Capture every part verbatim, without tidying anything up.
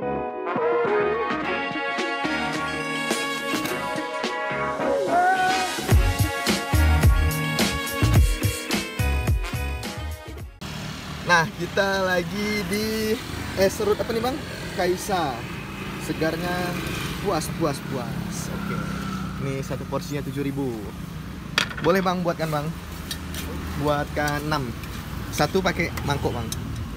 Nah, kita lagi di es serut apa nih Bang? Kaisa. Segarnya puas, puas, puas. Oke. Ini satu porsinya tujuh ribu. Boleh Bang, buatkan Bang. Buatkan enam. Satu pakai mangkok Bang.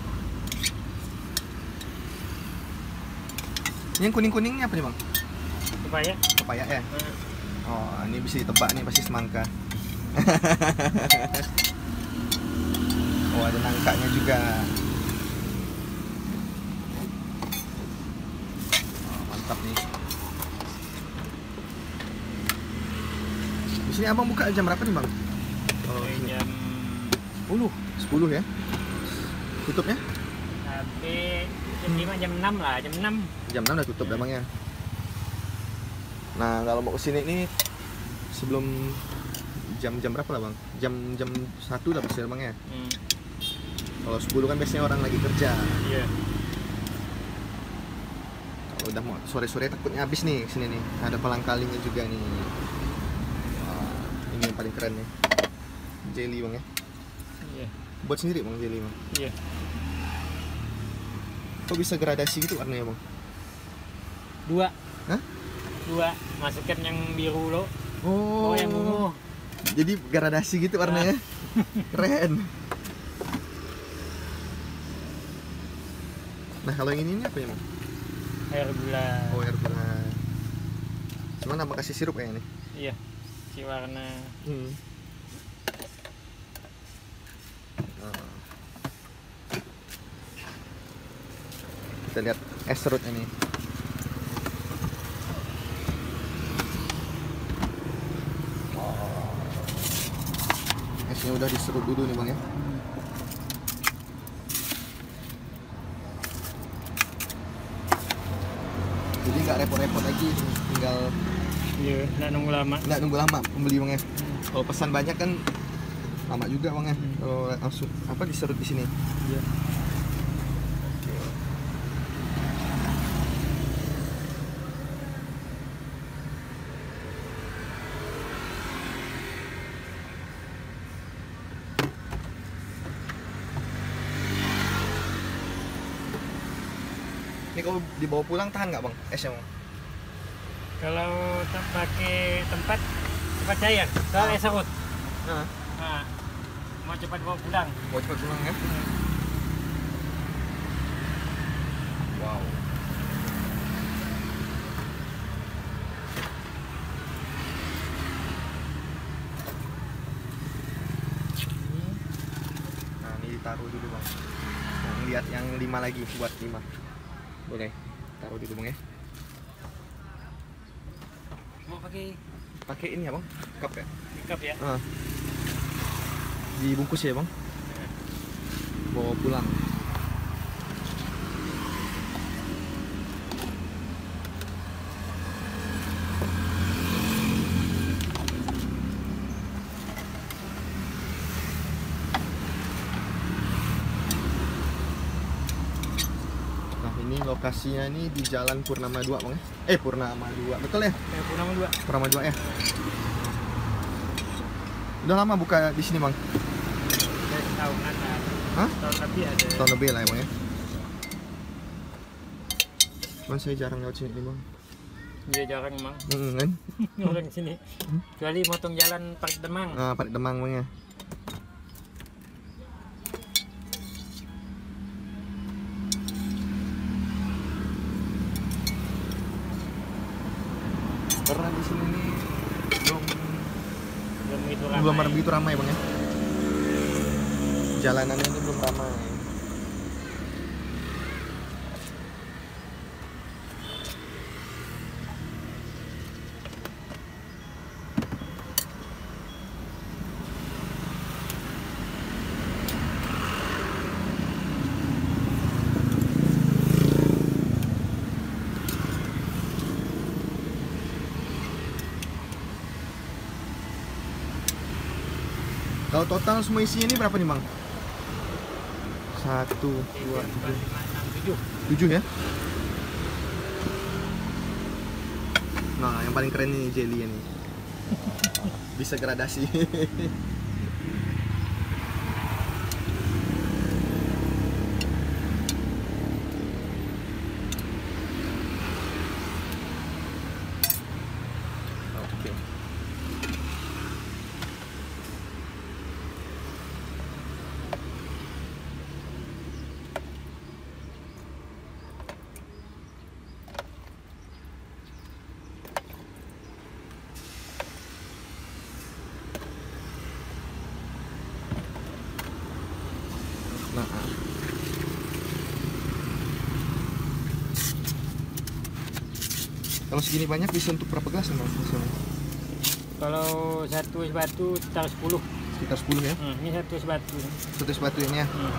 Yang kuning-kuningnya apa nih Bang? Pepaya. Pepaya ya? Oh, ini bisa ditebak nih, pasti semangka. Oh, ada nangkanya juga. Oh, mantap nih. Di sini abang buka jam berapa nih Bang? Kalau Dari sini. jam sepuluh, sepuluh ya. Tutupnya? sampai jam lima, jam enam lah, jam enam. Jam enam udah tutup ya Bang ya. Nah, kalau mau kesini ini sebelum jam-jam berapa lah Bang? Jam-jam satu udah pasti Bang ya. Hmm. Kalau sepuluh kan biasanya orang lagi kerja. Iya. Kalau udah mau sore-sore takutnya habis nih sini nih. Ada palang kalinya juga nih. Wah, ini yang paling keren nih. Jelly Bang ya. Iya. Buat sendiri Bang jelly Bang. Iya. Kok bisa gradasi gitu warnanya Bang? Dua. Hah? Dua. Masukkan yang biru lo. Oh, Oh, yang ungu. jadi gradasi gitu warnanya. Keren. Nah, kalau yang ini, ini apa ya Bang? Air gula. Oh, air gula. Cuman nama kasih sirup kayaknya nih. Iya. Si warna. Hmm. Nah. Kita lihat es serut ini. Oh. Esnya udah diserut dulu nih Bang ya. Jadi nggak repot-repot lagi, tinggal Iya, nggak nunggu lama. nggak nunggu lama pembeli Bang ya. Kalau pesan banyak kan lama juga Bang ya. Kalau langsung apa diserut di sini. Iya. Ini kalau dibawa pulang tahan nggak Bang esnya Bang? Kalau tak pakai tempat cepat cair, kalau es serut. Nah, Nah, mau cepat bawa pulang. mau cepat pulang ya. Wow. Nah, ini ditaruh dulu Bang. Yang lihat yang lima lagi, buat lima. Boleh. Taruh dulu Bang ya. Mau pakai Pakai ini ya Bang, cup ya. cup ya? Ah. Dibungkus ya Bang. Bawa pulang. Nah, ini lokasinya ini di Jalan Purnama dua Bang ya. Eh, Purnama dua. Betul ya? Kayak Purnama dua. Purnama dua ya. Udah lama buka di sini Bang? Dari tahun ada. Hah? Tahun lebih ada. Tahun lebih lah ya Bang ya. Cuman saya jarang lewat sini nih Bang. Iya jarang emang. Hmm, kan? Orang sini. Kecuali motong jalan Park Demang. Nah, Parit Demang Bang ya. Karena di sini nih belum Belum begitu ramai. belum begitu ramai Bang ya. Jalanannya ini belum ramai. Kalau total semua isinya ini berapa nih Bang? Satu, dua, tiga, lima, enam, tujuh. tujuh ya? Nah, yang paling keren ini jelly ini. Bisa gradasi. Oke. Nah, kalau segini banyak bisa untuk berapa gelas nih, Bang? Misalnya? Kalau satu es batu sekitar sepuluh. Sekitar sepuluh ya. Hmm, ini satu es batu. Satu es batu ini ya. Hmm.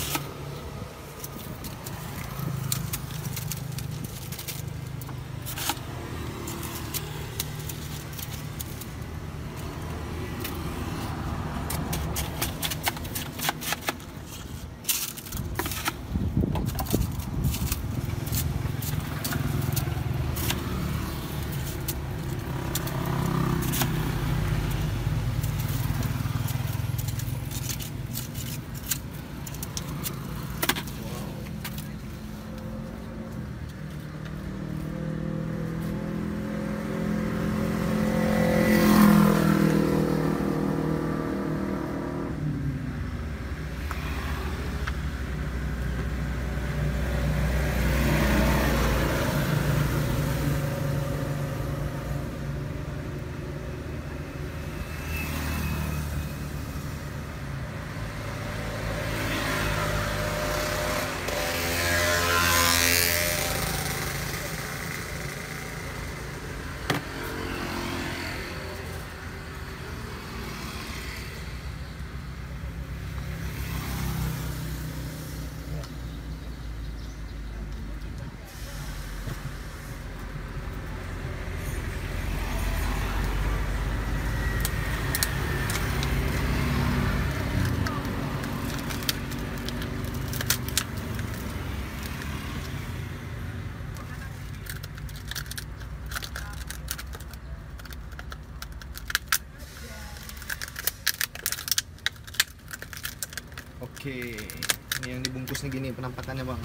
Oke, ini yang dibungkusnya gini penampakannya, Bang.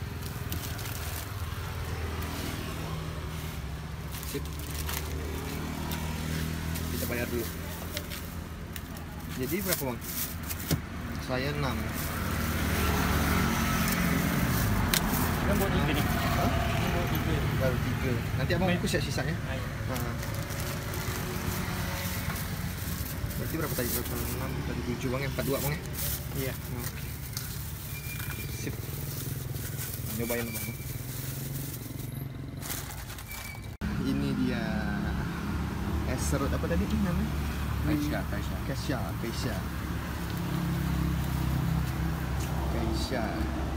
Sip. Kita bayar dulu. Jadi berapa, Bang? Saya enam. Kan buat tiga nih. Hah? Buat tiga. Baru tiga. Nanti Abang Baik. bungkus ya sisanya. Ayo. Nah. Berarti berapa tadi? Berapa? enam, tadi tujuh, Bang ya? empat puluh dua, Bang ya? Iya. Oke. Sip. Nyobain, Bang. Ini dia es serut apa tadi ini namanya? Kaisha, Kaisha. Kaisha, Kaisha. Kaisha.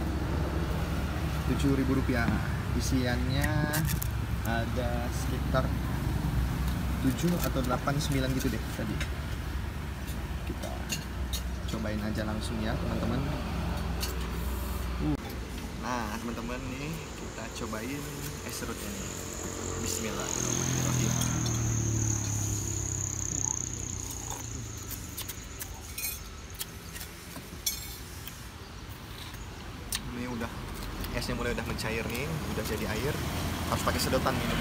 tujuh ribu rupiah. Isiannya ada sekitar tujuh atau delapan sembilan gitu deh tadi. Kita cobain aja langsung ya, teman-teman. Uh. Nah, teman-teman nih kita cobain es serutnya nih. Bismillahirrahmanirrahim. Ini udah esnya mulai udah mencair nih, udah jadi air. Harus pakai sedotan minum.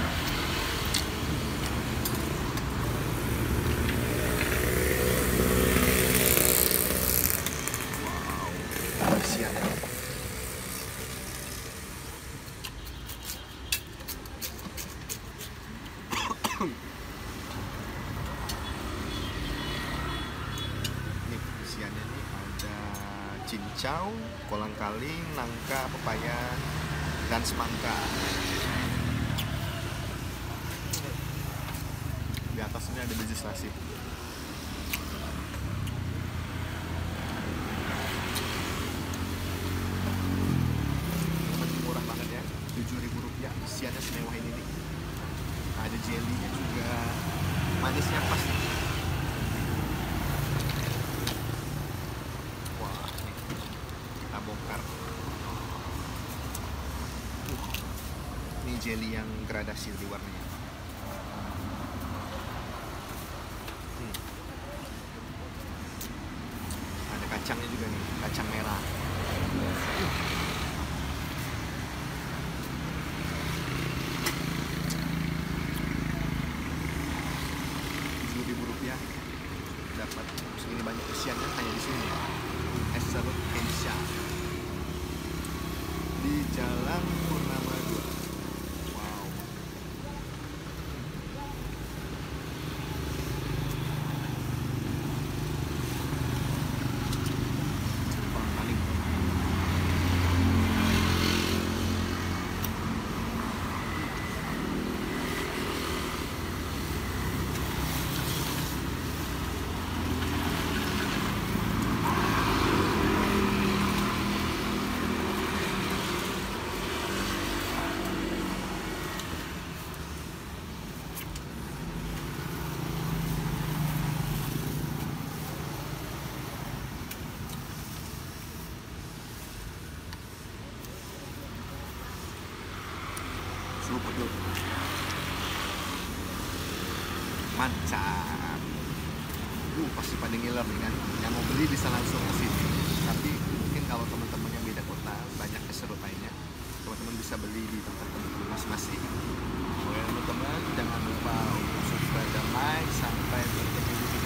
Wow, isiannya. Nih isiannya nih ada cincau, kolang-kaling, nangka, pepaya, dan semangka. Di atasnya ada biji selasih. Masih murah banget ya, tujuh ribu rupiah. Isiannya semewah ini nih. Ada jelly-nya juga, manisnya pas. Wah, nih kita bongkar. Ini jelly yang gradasi di warnanya. kacangnya juga nih, kacang merah. tujuh ribu rupiah dapat segini banyak isiannya hanya di sini. Es serut Keisha di Jalan Purnama dua. Wow. Bang maling. Super dulu. Mantap. Uh, pasti pada ngiler nih kan. Yang mau beli bisa langsung ke sini. Tapi mungkin kalau teman-teman yang beda kota, banyak es serut lainnya, teman-teman bisa beli di tempat teman-teman masing-masing. Oke teman-teman, jangan lupa untuk subscribe dan like. Sampai bertemu di video